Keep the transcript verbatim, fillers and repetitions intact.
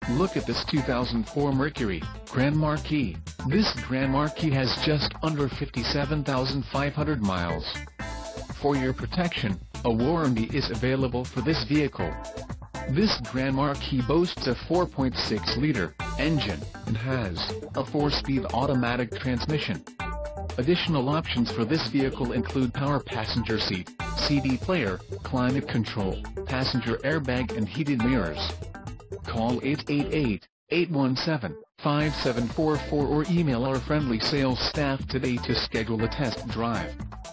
Look at this two thousand four Mercury Grand Marquis. This Grand Marquis has just under fifty-seven thousand five hundred miles. For your protection, a warranty is available for this vehicle. This Grand Marquis boasts a four point six liter engine and has a four-speed automatic transmission. Additional options for this vehicle include power passenger seat, C D player, climate control, passenger airbag and heated mirrors. Call eight eight eight, eight one seven, five seven four four or email our friendly sales staff today to schedule a test drive.